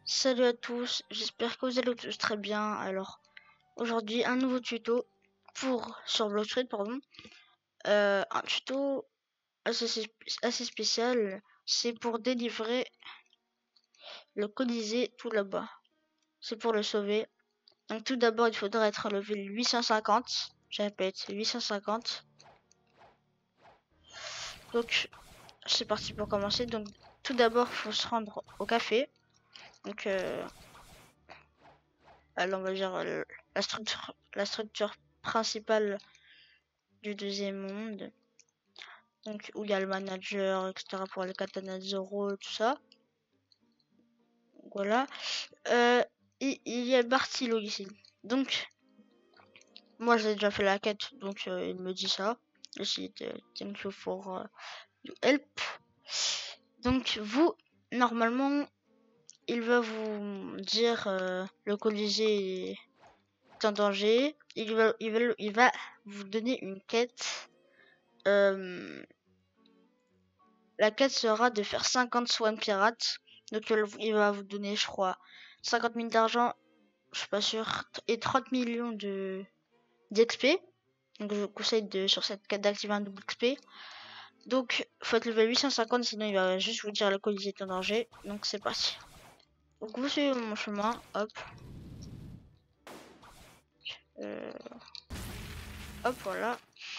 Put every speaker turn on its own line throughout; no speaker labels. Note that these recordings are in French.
Salut à tous, j'espère que vous allez tous très bien. Alors, aujourd'hui, un nouveau tuto sur Blockstreet, pardon. Un tuto assez spécial, c'est pour délivrer le Colisée tout là-bas. C'est pour le sauver. Donc tout d'abord, il faudra être level 850. Je répète, 850. Donc, c'est parti pour commencer. Donc, tout d'abord, il faut se rendre au café. Donc, on va dire la structure principale du deuxième monde, donc où il y a le manager, etc. pour les katanas Zoro, tout ça. Voilà. Il y a Bartilo ici. Donc, moi j'ai déjà fait la quête, donc il me dit ça. Ici, thank you for your help. Donc, vous, normalement, il va vous dire le Colisée est en danger. Il va vous donner une quête. La quête sera de faire 50 Swan Pirates. Donc il va vous donner, je crois, 50 000 d'argent, je suis pas sûr, et 30 millions d'XP. Donc je vous conseille sur cette quête d'activer un double XP. Donc faut être level 850, sinon il va juste vous dire le Colisée est en danger. Donc c'est parti. Donc vous suivez mon chemin, hop. Hop, voilà.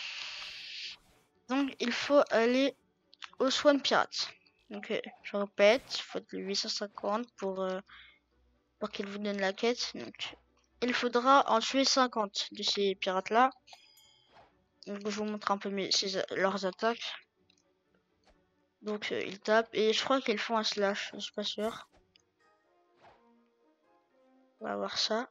Donc il faut aller au Swan Pirates. Donc je répète, il faut être le 850 pour qu'il vous donne la quête. Donc, il faudra en tuer 50 de ces pirates-là. Donc, je vous montre un peu leurs attaques. Donc, ils tapent. Et je crois qu'ils font un slash. Je suis pas sûr. On va voir ça.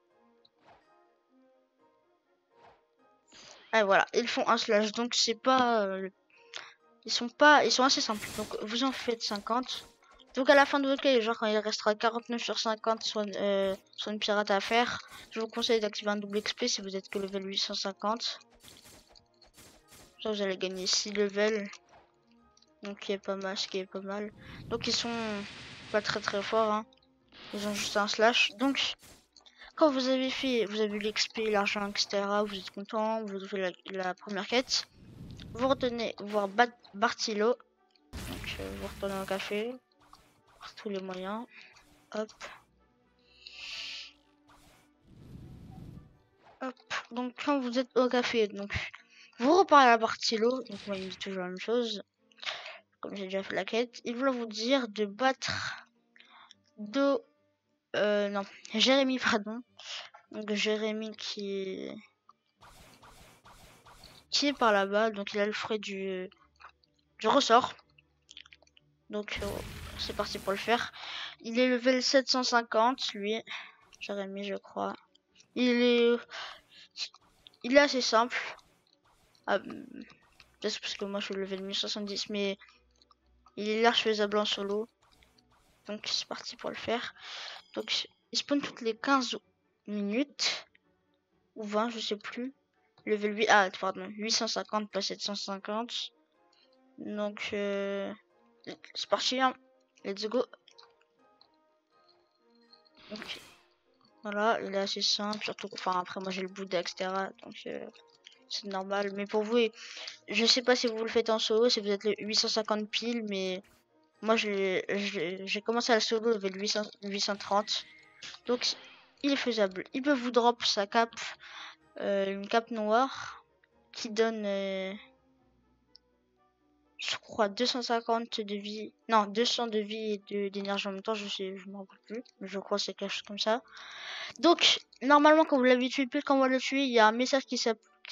Ah, voilà. Ils font un slash. Donc, c'est pas... ils sont assez simples. Donc, vous en faites 50. Donc, à la fin de votre quête, genre quand il restera 49 sur 50 soit une pirate à faire, je vous conseille d'activer un double XP si vous êtes que level 850. Ça, vous allez gagner 6 levels. Donc qui est pas mal, ce qui est pas mal. Donc ils sont pas très forts, hein. Ils ont juste un slash. Donc quand vous avez eu l'XP, l'argent, etc. Vous êtes content, vous avez la première quête. Vous retournez voir Bartilo. Donc vous retournez au café. Par tous les moyens. Hop. Hop. Donc quand vous êtes au café, donc vous reparlez à Bartilo. Donc moi il me dit toujours la même chose. Comme j'ai déjà fait la quête. Il va vous dire de battre non, Jérémy, pardon. Donc Jérémy qui est par là-bas, donc il a le frais du ressort. Donc c'est parti pour le faire. Il est level 750, lui, Jérémy, je crois. Il est assez simple. Ah, peut-être parce que moi je suis level 1070, mais il est large faisable en solo. Donc c'est parti pour le faire. Donc il spawn toutes les 15 minutes. Ou 20, je sais plus. Level 8, ah pardon, 850 pas 750. Donc c'est parti, hein. Let's go. Donc voilà, il est assez simple, surtout, enfin après moi j'ai le Bouddha, etc. Donc c'est normal. Mais pour vous, je sais pas si vous le faites en solo, si vous êtes le 850 pile, mais moi j'ai commencé à le solo avec le 830. Donc il est faisable. Il peut vous drop sa cape, une cape noire qui donne je crois 250 de vie, non 200 de vie et d'énergie en même temps, je me rappelle plus, mais je crois que c'est quelque chose comme ça. Donc normalement quand vous l'avez tué, puis quand on va le tuer, il y a un message qui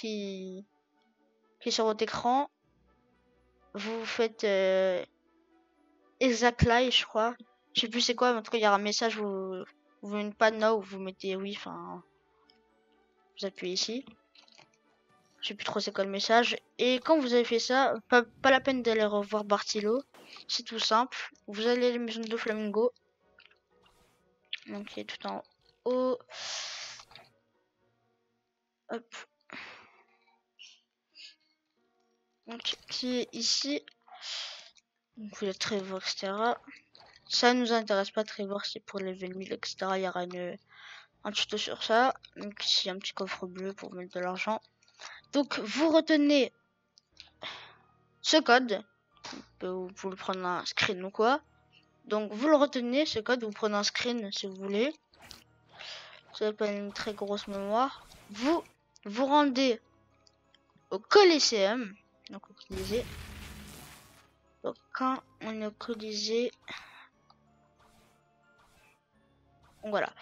est sur votre écran. Vous faites exact lie, je crois, je sais plus c'est quoi, mais en tout cas il y a un message, vous une panne là où vous mettez oui, enfin vous appuyez ici. Je sais plus trop c'est quoi le message. Et quand vous avez fait ça, pas la peine d'aller revoir Bartilo. C'est tout simple. Vous allez à la maison de Flamingo. Donc il est tout en haut. Hop. Donc qui est ici. Donc vous êtes très beau, etc. ça nous intéresse pas très voir, c'est pour level 1000, etc. Il y aura un tuto sur ça. Donc ici un petit coffre bleu pour mettre de l'argent. Donc vous retenez ce code, vous pouvez prendre un screen ou quoi. Donc vous le retenez ce code, vous prenez un screen si vous voulez. Ça n'a pas une très grosse mémoire. Vous vous rendez au Coliseum. Donc au Colisée. Donc quand on est au Colisée, voilà.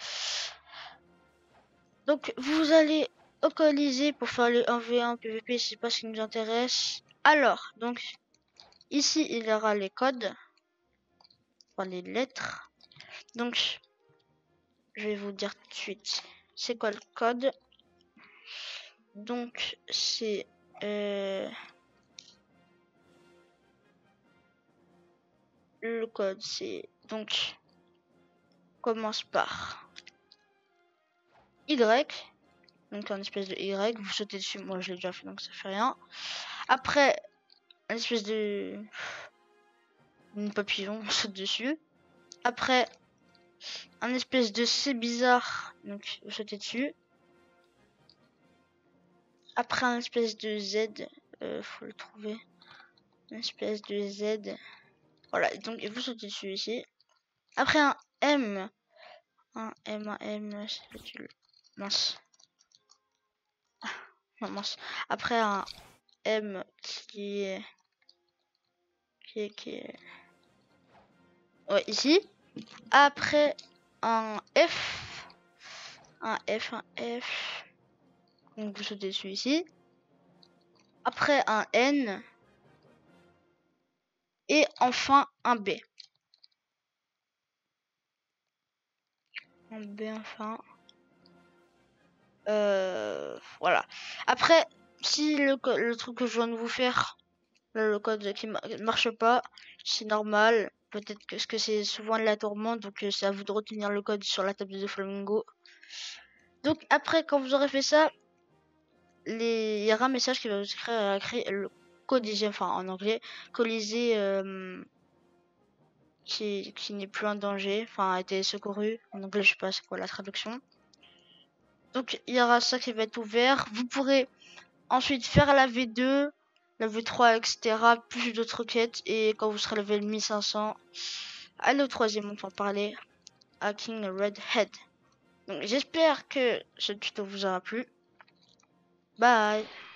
Donc vous allez au Colisée pour faire le 1v1 PVP, c'est pas ce qui nous intéresse. Alors, donc ici il y aura les codes, enfin les lettres. Donc je vais vous dire tout de suite c'est quoi le code. Donc c'est le code c'est donc commence par Y. Donc un espèce de Y, vous sautez dessus, moi je l'ai déjà fait donc ça fait rien. Après un espèce de une papillon, on saute dessus. Après un espèce de C bizarre, donc vous sautez dessus. Après un espèce de Z, faut le trouver. Une espèce de Z. Voilà, donc vous sautez dessus ici. Après un M. Un M, c'est mince. Non, mince. Après un M qui est ouais, ici. Après un F. Un F. Donc vous sautez dessus ici. Après un N. Et enfin un B. Un B enfin. Voilà. Après, si le truc que je viens de vous faire, le code qui marche pas, c'est normal. Peut-être que c'est souvent la tourmente, donc c'est à vous de retenir le code sur la table de Flamingo. Donc après, quand vous aurez fait ça, il y aura un message qui va vous créer le Colisée, enfin en anglais, Colisée qui n'est plus en danger, enfin a été secouru. En anglais, je sais pas c'est quoi la traduction. Donc il y aura ça qui va être ouvert. Vous pourrez ensuite faire la V2, la V3, etc. Plus d'autres quêtes. Et quand vous serez level 1500, allez au troisième monde pour parler à King Redhead. Donc j'espère que ce tuto vous aura plu. Bye.